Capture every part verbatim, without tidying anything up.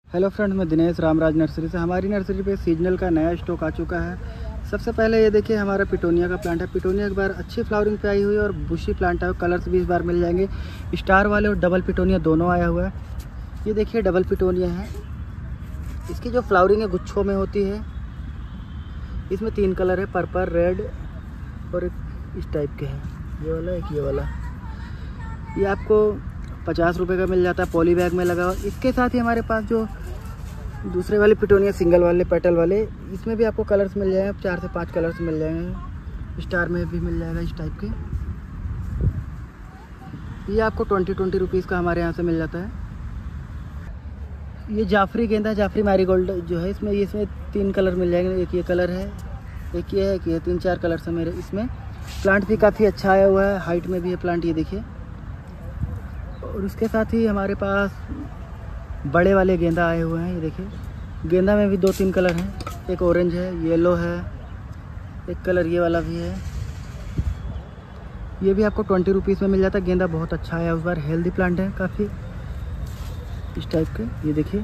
Hello friends, मैं Dinesh Ramraj nursery से। हमारी नर्सरी पे सीजनल का नया स्टॉक आ चुका है। सबसे पहले ये देखिए, हमारा पिटोनिया का प्लांट है। पिटोनिया एक बार अच्छी फ्लावरिंग पे आई हुई है और बुशी प्लांट है। कलर्स भी इस बार मिल जाएंगे, स्टार वाले और डबल पिटोनिया दोनों आया हुआ है। ये देखिए डबल पिटोनिया है। इसकी जो फ्लावरिंग है गुच्छों में होती है। इसमें तीन कलर है, पर्पल, रेड और एक इस टाइप के हैं। ये वाला, एक ये वाला। ये आपको पचास रुपये का मिल जाता है, पॉली बैग में लगा हुआ। इसके साथ ही हमारे पास जो दूसरे वाले पिटोनिया सिंगल वाले पेटल वाले, इसमें भी आपको कलर्स मिल जाएंगे। चार से पांच कलर्स मिल जाएंगे। स्टार में भी मिल जाएगा इस टाइप के। ये आपको ट्वेंटी ट्वेंटी रुपीज़ का हमारे यहाँ से मिल जाता है। ये जाफरी गेंदा, जाफरी मैरीगोल्ड जो है, इसमें इसमें तीन कलर मिल जाएंगे। एक ये कलर है, एक ये है, एक ये, तीन चार कलर्स हैं मेरे इसमें। प्लांट भी काफ़ी अच्छा आया हुआ है, हाइट में भी है प्लांट, ये देखिए। और उसके साथ ही हमारे पास बड़े वाले गेंदा आए हुए हैं। ये देखिए, गेंदा में भी दो तीन कलर हैं। एक ऑरेंज है, येलो है, एक कलर ये वाला भी है। ये भी आपको ट्वेंटी रुपीज़ में मिल जाता है। गेंदा बहुत अच्छा है उस बार, हेल्दी प्लांट है काफ़ी इस टाइप के। ये देखिए,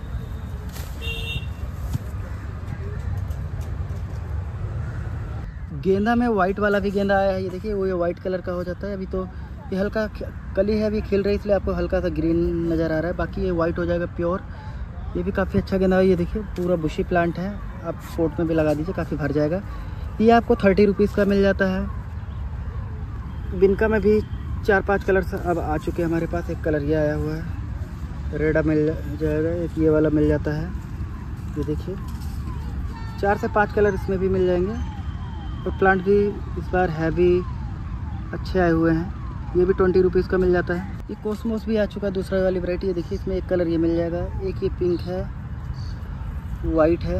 गेंदा में वाइट वाला भी गेंदा आया है। ये देखिए, वो ये वाइट कलर का हो जाता है। अभी तो ये हल्का कली है, अभी खिल रही है, इसलिए आपको हल्का सा ग्रीन नज़र आ रहा है। बाकी ये वाइट हो जाएगा प्योर। ये भी काफ़ी अच्छा गेंदा है। ये देखिए, पूरा बुशी प्लांट है। आप पोट में भी लगा दीजिए, काफ़ी भर जाएगा। ये आपको थर्टी रुपीज़ का मिल जाता है। बिनका में भी चार पांच कलर अब आ चुके हैं हमारे पास। एक कलर ये आया हुआ है, रेडा मिल जाएगा। एक ये वाला मिल जाता है। ये देखिए, चार से पाँच कलर इसमें भी मिल जाएंगे। और प्लांट भी इस बार हैवी अच्छे आए हुए हैं। ये भी ट्वेंटी रुपीज़ का मिल जाता है। ये कोस्मोस भी आ चुका है, दूसरा वाली वैरायटी। ये देखिए, इसमें एक कलर ये मिल जाएगा, एक ये पिंक है, वाइट है।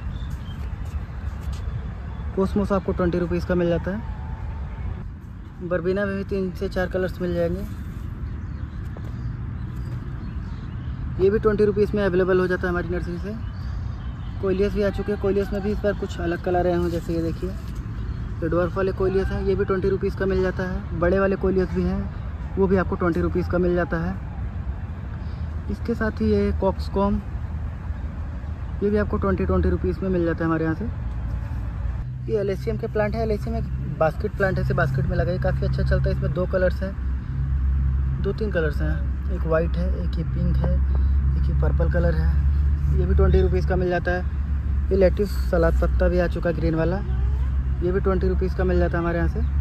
कोस्मोस आपको ट्वेंटी रुपीज़ का मिल जाता है। बरबीना में भी तीन से चार कलर्स मिल जाएंगे। ये भी ट्वेंटी रुपीज़ में अवेलेबल हो जाता है हमारी नर्सरी से। कोयलियस भी आ चुके हैं। कोयलियस में भी इस बार कुछ अलग कलर आए हैं, जैसे ये देखिए, ये डॉर्फ वाले कोयलियस हैं। ये भी ट्वेंटी रुपीज़ का मिल जाता है। बड़े वाले कोयलियस भी हैं, वो भी आपको ट्वेंटी रुपीज़ का मिल जाता है। इसके साथ ही ये कॉक्सकॉम, ये भी आपको ट्वेंटी ट्वेंटी रुपीज़ में मिल जाता है हमारे यहाँ से। ये एलेसियम के प्लांट है। एलेसियम एक बास्केट प्लांट है, इसे बास्केट में लगाइए, काफ़ी अच्छा चलता है। इसमें दो कलर्स हैं, दो तीन कलर्स हैं। एक वाइट है, एक ये पिंक है, एक ये पर्पल कलर है। ये भी ट्वेंटी रुपीज़ का मिल जाता है। ये लेट्यूस सलाद पत्ता भी आ चुका है, ग्रीन वाला। ये भी ट्वेंटी रुपीज़ का मिल जाता है हमारे यहाँ से।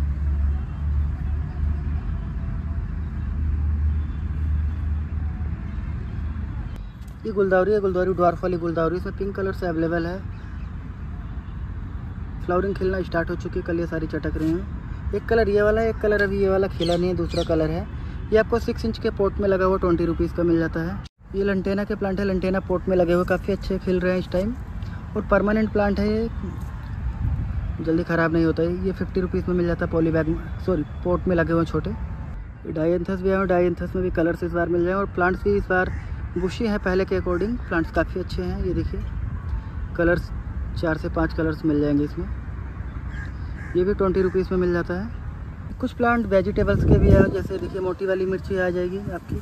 ये गुलदावरी है, गुलदावरी ड्वार्फ वाली गुलदावरी। इसमें पिंक कलर से अवेलेबल है। फ्लावरिंग खिलना स्टार्ट हो चुकी है, कल ये सारी चटक रही हैं। एक कलर ये वाला है, एक कलर अभी ये वाला खिला नहीं है, दूसरा कलर है। ये आपको सिक्स इंच के पोट में लगा हुआ ट्वेंटी रुपीज़ का मिल जाता है। ये लंटेना के प्लांट है, लंटेना पोट में लगे हुए काफ़ी अच्छे खिल रहे हैं इस टाइम। और परमानेंट प्लांट है, ये जल्दी ख़राब नहीं होता है। ये फिफ्टी रुपीज़ में मिल जाता है, पॉली बैग में, सॉरी पोट में लगे हुए छोटे। डायंथस भी है, डायंथस में भी कलर्स इस बार मिल जाए। और प्लांट्स भी इस बार बुशी हैं पहले के अकॉर्डिंग। प्लांट्स काफ़ी अच्छे हैं। ये देखिए, कलर्स चार से पाँच कलर्स मिल जाएंगे इसमें। ये भी ट्वेंटी रुपीज़ में मिल जाता है। कुछ प्लांट वेजिटेबल्स के भी है, जैसे देखिए मोटी वाली मिर्ची आ जाएगी आपकी।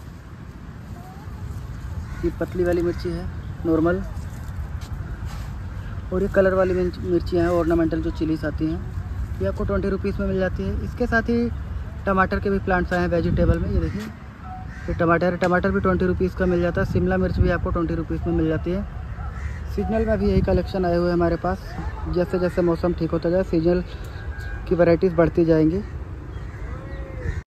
ये पतली वाली मिर्ची है, नॉर्मल। और ये कलर वाली मिर्चियाँ हैं, ऑर्नामेंटल जो चिलीस आती हैं, ये आपको ट्वेंटी रुपीज़ में मिल जाती है। इसके साथ ही टमाटर के भी प्लांट्स आए हैं वेजिटेबल में। ये देखिए, ये टमाटर टमाटर भी ट्वेंटी रुपीज़ का मिल जाता है। शिमला मिर्च भी आपको ट्वेंटी रुपीज़ में मिल जाती है। सीजनल में भी यही कलेक्शन आए हुए हैं हमारे पास। जैसे जैसे मौसम ठीक होता जाए, सीजनल की वैराइटीज़ बढ़ती जाएंगी।